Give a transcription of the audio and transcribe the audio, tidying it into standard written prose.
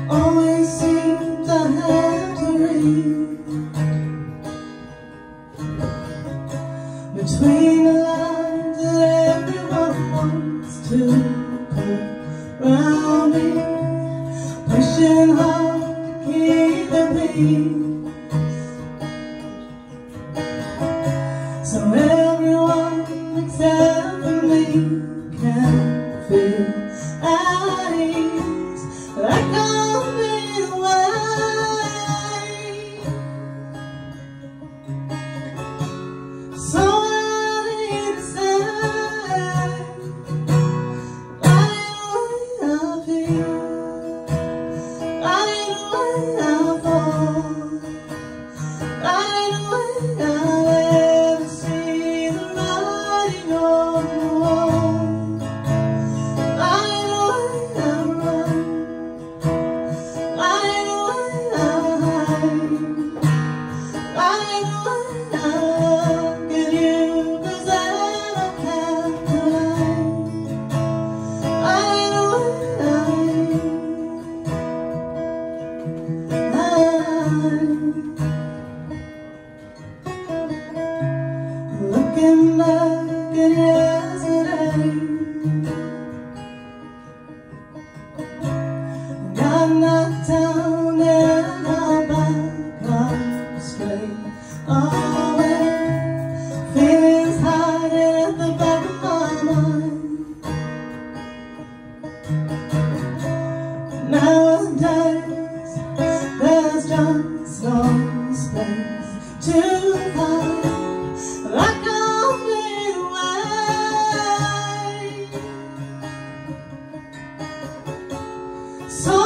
always seem to have to read between the lines that everyone wants to put round me, pushing hard to keep the peace. So everyone except for me can feel at ease, like I'll be away. So I need to say, like the way I feel, like the way I fall, like the way I never see the writing on the wall, like the way I run, like the way I hide, like the way I look at you, 'cause I can't hide, like the way looking back at yesterday, got knocked down and I'm back up straight away. Feelings hiding at the back of my mind. Nowadays there's just no space to find, like I'll fade away. So